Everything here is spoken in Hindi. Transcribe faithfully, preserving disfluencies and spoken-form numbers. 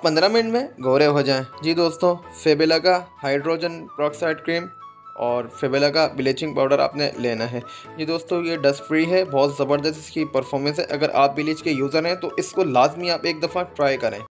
पंद्रह मिनट में गोरे हो जाएं। जी दोस्तों, फेबेला का हाइड्रोजन पेरोक्साइड क्रीम और फेबेला का ब्लीचिंग पाउडर आपने लेना है। ये दोस्तों ये डस्ट फ्री है, बहुत ज़बरदस्त इसकी परफॉर्मेंस है। अगर आप ब्लीच के यूज़र हैं तो इसको लाजमी आप एक दफ़ा ट्राई करें।